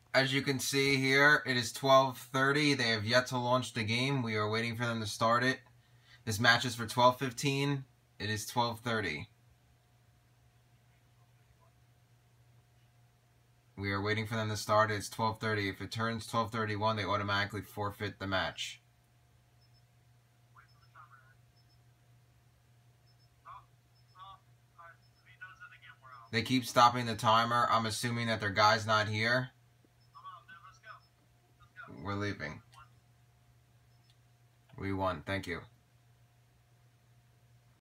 As you can see here, it is 12:30. They have yet to launch the game. We are waiting for them to start it. This match is for 12:15. It is 12:30. We are waiting for them to start. It's 12:30. If it turns 12:31, they automatically forfeit the match. They keep stopping the timer. I'm assuming that their guy's not here. We're leaving. We won. Thank you.